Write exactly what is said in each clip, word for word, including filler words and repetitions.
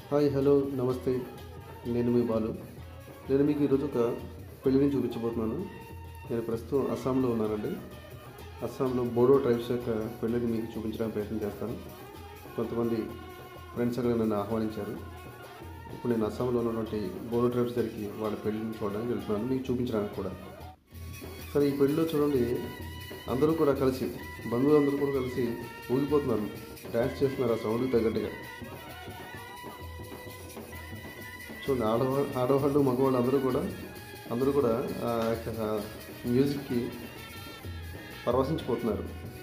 Hi hello నమస్తే. నేను మీ బాలు. నేను మీకు ఈరోజు ఒక పెళ్లిని చూపించబోతున్నాను. నేను ప్రస్తుతం అస్సాంలో ఉన్నానండి. అస్సాంలో బోడో ట్రైబ్స్ యొక్క పెళ్లిని మీకు చూపించడానికి ప్రయత్నం చేస్తాను. కొంతమంది ఫ్రెండ్స్ అక్కడ నన్ను ఆహ్వానించారు. ఇప్పుడు నేను అస్సాంలో ఉన్నటువంటి బోడో ట్రైబ్స్ దగ్గరికి వాళ్ళ పెళ్లిని చూడడానికి వెళ్తున్నాను, మీకు చూపించడానికి కూడా. సరే, ఈ పెళ్ళిలో చూడండి, అందరూ కూడా కలిసి, బంధువులందరూ కూడా కలిసి ఊగిపోతున్నారు, డ్యాన్స్ చేస్తున్నారు ఆ సౌండ్కి తగ్గట్టుగా. చూడండి, ఆడవా ఆడవాళ్ళు మగవాళ్ళు అందరూ కూడా అందరూ కూడా ఆ యొక్క మ్యూజిక్కి పరవశించిపోతున్నారు.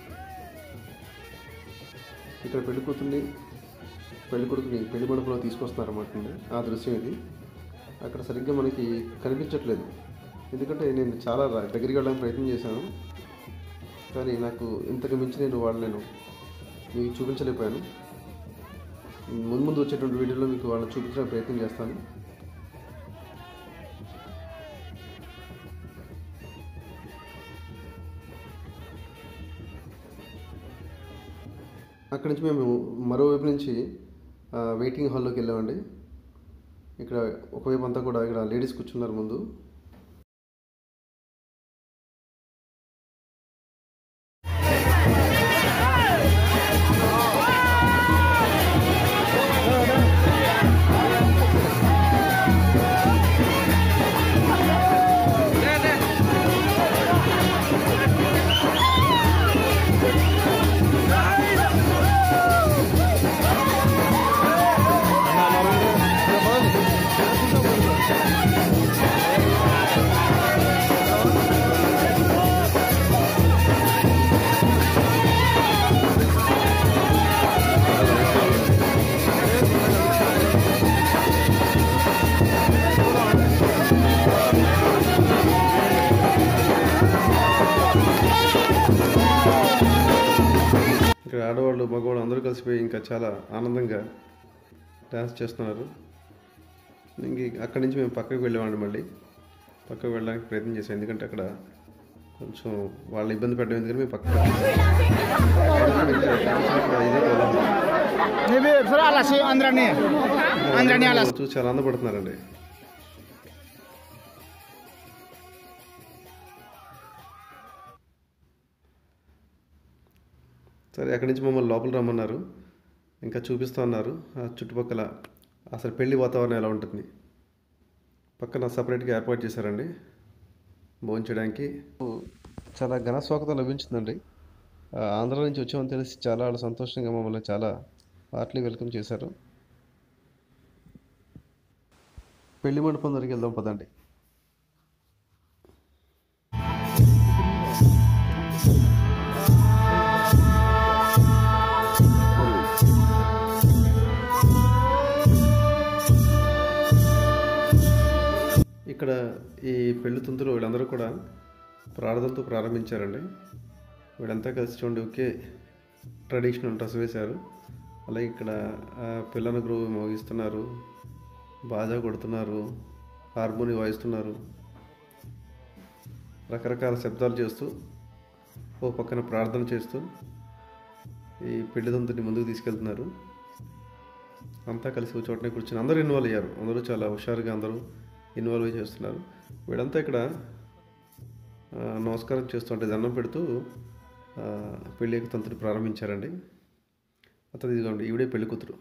ఇక్కడ పెళ్లి కూతుర్ని పెళ్లి కొడుకుని పెళ్లి మండపంలో తీసుకొస్తున్నారు అన్నమాట. ఆ దృశ్యం ఇది. అక్కడ సరిగ్గా మనకి కనిపించట్లేదు, ఎందుకంటే నేను చాలా దగ్గరికి వెళ్ళడానికి ప్రయత్నం చేశాను, కానీ నాకు ఇంతకు మించి నేను వాళ్ళు నేను మీకు చూపించలేకపోయాను. ముందు ముందు వచ్చేటువంటి వీడియోలో మీకు వాళ్ళని చూపించడానికి ప్రయత్నం చేస్తాను. అక్కడి నుంచి మేము మరోవైపు నుంచి వెయిటింగ్ హాల్లోకి వెళ్ళామండి. ఇక్కడ ఒకవైపు అంతా కూడా ఇక్కడ లేడీస్ కూర్చున్నారు ముందు. ఇక్కడ ఆడవాళ్ళు మగవాళ్ళు అందరూ కలిసిపోయి ఇంకా చాలా ఆనందంగా డ్యాన్స్ చేస్తున్నారు. ఇంక అక్కడి నుంచి మేము పక్కకు వెళ్ళామండి. మళ్ళీ పక్కకు వెళ్ళడానికి ప్రయత్నం చేసాం, ఎందుకంటే అక్కడ కొంచెం వాళ్ళు ఇబ్బంది పెట్టడం, ఎందుకంటే మేము పక్కకు చూసి చాలా ఆనందపడుతున్నారండి. సరే, అక్కడి నుంచి మమ్మల్ని లోపల రమ్మన్నారు, ఇంకా చూపిస్తూ ఉన్నారు ఆ చుట్టుపక్కల అసలు పెళ్లి వాతావరణం ఎలా ఉంటుంది. పక్కన సపరేట్గా ఏర్పాటు చేశారండి భోంచేయడానికి. చాలా ఘన స్వాగతం లభించిందండి. ఆంధ్ర నుంచి వచ్చామని తెలిసి చాలా సంతోషంగా మమ్మల్ని చాలా హార్ట్లీ వెల్కమ్ చేశారు. పెళ్లి మండపం దగ్గరికి వెళ్దాం పదండి. ఇక్కడ ఈ పెళ్లి తంతులు వీళ్ళందరూ కూడా ప్రార్థనతో ప్రారంభించారండి. వీళ్ళంతా కలిసి చూడండి ఒకే ట్రెడిషనల్ డ్రెస్ వేశారు. అలాగే ఇక్కడ పిల్లల గ్రూప్ మోగిస్తున్నారు, బాజా కొడుతున్నారు, హార్మోని వాయిస్తున్నారు, రకరకాల శబ్దాలు చేస్తూ ఓ పక్కన ప్రార్థన చేస్తూ ఈ పెళ్లి తంతుని ముందుకు తీసుకెళ్తున్నారు. అంతా కలిసి ఒక చోటనే కూర్చొని అందరూ ఇన్వాల్వ్ అయ్యారు. అందరూ చాలా హుషారుగా అందరూ ఇన్వాల్వ్ చేస్తున్నారు. వీళ్ళంతా ఇక్కడ నమస్కారం చేస్తుంటే దండం పెడుతూ పెళ్లి యొక్క తంతుని ప్రారంభించారండి. అతను ఇదిగోండి, ఈవిడే పెళ్లి కూతురు.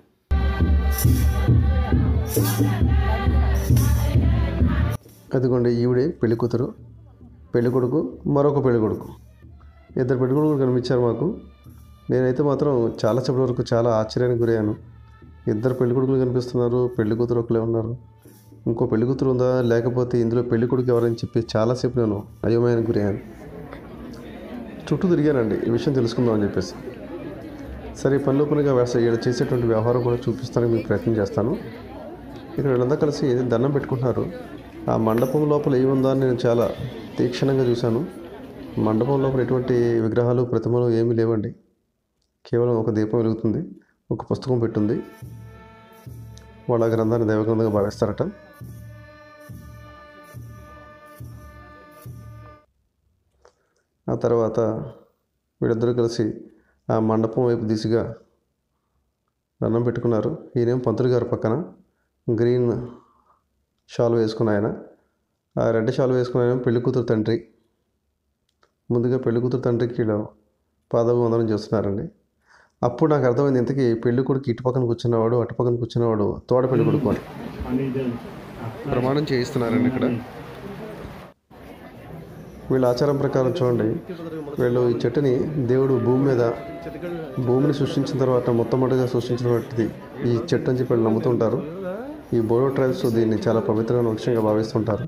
అదిగోండి, ఈవిడే పెళ్లి కూతురు, పెళ్లి కొడుకు మరొక పెళ్లి కొడుకు, ఇద్దరు పెళ్లి కొడుకులు కనిపించారు మాకు. నేనైతే మాత్రం చాలా సేపటి వరకు చాలా ఆశ్చర్యానికి గురయ్యాను. ఇద్దరు పెళ్లి కొడుకులు కనిపిస్తున్నారు, పెళ్లి కూతురు ఒకలే ఉన్నారు. ఇంకో పెళ్లి కూతురు ఉందా లేకపోతే ఇందులో పెళ్లి కొడుకు ఎవరని చెప్పి చాలాసేపు నేను అయోమయానికి గురయ్యాను. చుట్టూ తిరిగానండి ఈ విషయం తెలుసుకుందాం అని చెప్పేసి. సరే, పనిలో పనిగా వీళ్ళు చేసేటువంటి వ్యవహారం కూడా చూపిస్తానికి మీకు ప్రయత్నం చేస్తాను. ఇక్కడ వీళ్ళంతా కలిసి దండం పెట్టుకుంటున్నారు. ఆ మండపం లోపల ఏముందా అని నేను చాలా తీక్షణంగా చూశాను. మండపం లోపల ఎటువంటి విగ్రహాలు ప్రతిమలు ఏమీ లేవండి. కేవలం ఒక దీపం వెలుగుతుంది, ఒక పుస్తకం పెట్టుంది. వాళ్ళ గ్రంథాన్ని దైవగ్రంథంగా భావిస్తారట. ఆ తర్వాత వీళ్ళిద్దరూ కలిసి ఆ మండపం వైపు దిశగా దండం పెట్టుకున్నారు. ఈయనేమో పంతులు గారు పక్కన గ్రీన్ షాల్ వేసుకున్న ఆయన, ఆ రెడ్ షాల్ వేసుకున్న ఆయన పెళ్లి కూతురు తండ్రి. ముందుగా పెళ్లి కూతురు తండ్రికి వీళ్ళు పాదాభివందనం చేస్తున్నారండి. అప్పుడు నాకు అర్థమైంది, ఇంతకీ పెళ్లి కొడుకు ఇటు పక్కన కూర్చున్నవాడు అటు పక్కన కూర్చున్నవాడు తోడ పెళ్లి కొడుకు అని. ప్రమాణం చేయిస్తున్నారండి ఇక్కడ. వీళ్ళ ఆచారం ప్రకారం చూడండి, వీళ్ళు ఈ చెట్టుని దేవుడు భూమి మీద భూమిని సృష్టించిన తర్వాత మొట్టమొదటిగా సృష్టించినటువంటిది ఈ చెట్టు అని చెప్పి వీళ్ళు నమ్ముతుంటారు. ఈ బోడో ట్రైబ్స్ దీన్ని చాలా పవిత్రమైన వృక్షంగా భావిస్తుంటారు.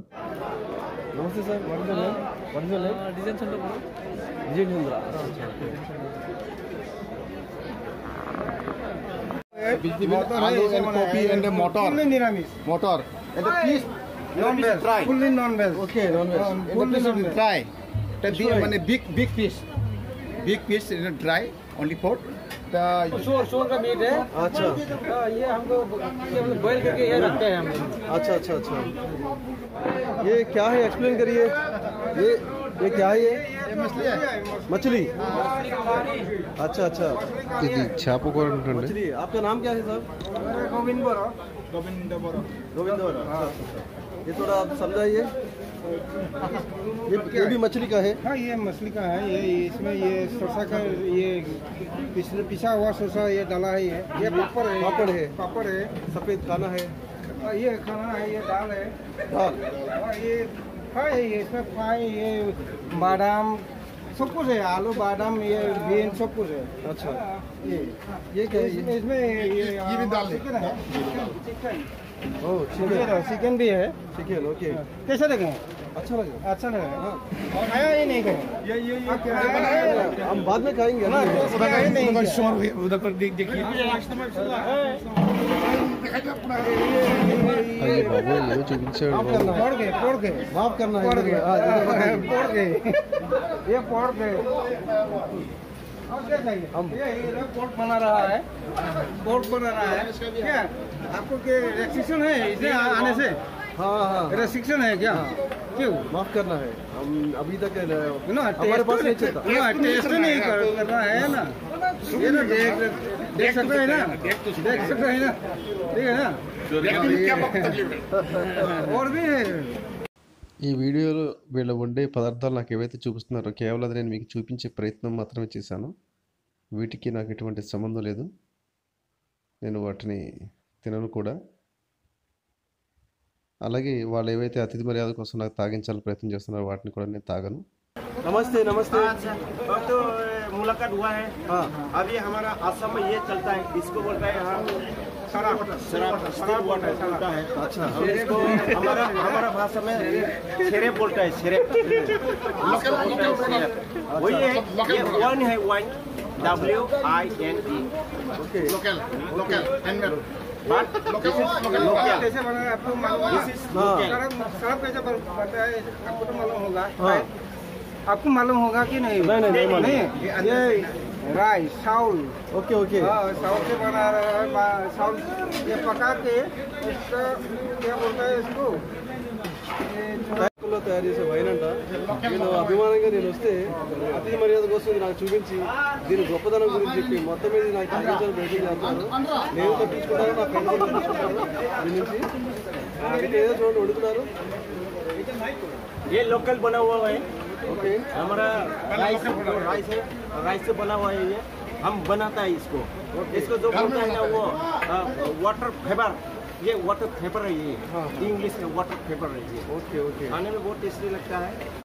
Non-veg, fully non-veg. Okay, non-veg. Uh, fully non-veg. Dry. The big, I big, big piece. Big piece is dry, only pot. The शोर शोर का मीट है। अच्छा ये हमको ये हम बॉईल करके ये रखते हैं हम। अच्छा अच्छा अच्छा ये क्या है, एक्सप्लेन करिए। ये ये क्या है? ये मछली है। मछली। अच्छा अच्छा ఇది చేప కూర ఉంటుంది. मछली। आपका नाम क्या है साहब? गोविंद बोरा। गोविंद बोरा। गोविंद बोरा। ये थोड़ा आप समझाइए। ये ये भी मछली का है? हाँ ये मछली का है। ये इसमें ये सरसा का ये पिछले पिसा हुआ सरसा ये डाला है। ये ये पापड़ है। पापड़ है। पापड़ है। सफेद खाना है। ये खाना है। ये दाल है। दाल। ये फ्राई है। ये इसमें फ्राई ये बादाम सब कुछ है। आलू बादाम ये बीन सब कुछ है। अच्छा ये ये क्या है? इसमें इसमें ये ये भी दाल है। चिकन है। चिकन ओह चिकन। चिकन भी है। Chicken okay. कैसा लगे? अच्छा लगा। अच्छा लगा। खाया ही नहीं खाया। ये ये ये क्या हम बाद में खाएंगे ना। उधर का नहीं उधर शोर हुए, उधर पर देख देखिए। अरे बाबू ये చూపించాడు. फोड़ के फोड़ के माफ करना फोड़ के है। फोड़ के ये फोड़ के और क्या चाहिए? हम ये ये पोर्क बना रहा है। पोर्क बना रहा है क्या? आपको क्या रेस्ट्रिक्शन है इसे आने से? हाँ हाँ रेस्ट्रिक्शन है क्या? क्यों? माफ करना है, हम अभी तक ना हमारे पास नहीं चलता। ना टेस्ट नहीं कर, करना है ना। ये ना देख देख सकते हैं ना, देख सकते हैं ना, ठीक है ना। और भी है। ఈ వీడియోలో వీళ్ళు వండే పదార్థాలు నాకు ఏవైతే చూపిస్తున్నారో కేవలం అది నేను మీకు చూపించే ప్రయత్నం మాత్రమే చేశాను. వీటికి నాకు ఎటువంటి సంబంధం లేదు, నేను వాటిని తినను కూడా. అలాగే వాళ్ళు ఏవైతే అతిథి మర్యాద కోసం నాకు తాగించాలని ప్రయత్నం చేస్తున్నారో వాటిని కూడా నేను తాగను. నమస్తే నమస్తే। अब तो मुलाकात हुआ है। हाँ अभी हमारा असम में ये चलता है, इसको बोलता है यहाँ शराब शराब स्टिल वाटर चलता है। अच्छा इसको हमारा हमारा भाषा में शेरे बोलता है, शेरे वही है। ये वाइन है, wine W I N E. Okay local local handmade. But this is local. कैसे बना है आपको मालूम है? This is local. शराब शराब कैसे बनता है आपको तो मालूम होगा। हाँ। आपको मालूम होगा कि नहीं? नहीं, नहीं, नहीं मालूम। ये राइस चावल। ओके ओके हाँ चावल से बना रहा है। बा- चावल ये पका के इसका क्या बोलता है इसको? ये లో తయారు చేసే వైన్ అంట. నేను అభిమానంగా నేను వస్తే అతిథి మర్యాద కోసం ఇది నాకు చూపించి దీని గొప్పతనం గురించి చెప్పి మొత్తం మీద నాకు తాగించాలని ప్రయత్నం చేస్తాను. నేను తప్పించుకుంటాను, నా ఫ్రెండ్స్ తప్పించుకుంటారు దీని నుంచి. ఇది ఏదో చూడండి వండుతున్నారు. ये लोकल बना हुआ है। ఓకే हमारा राइस राइस है, राइस से बना हुआ है। ये हम बनाता है इसको। इसको जो बोलते हैं ना वो वाटर फेबर, ये वाटर फेबर है। ये हाँ। इंग्लिश में वाटर फेबर है। ये ఓకే ఓకే खाने में बहुत टेस्टी लगता है।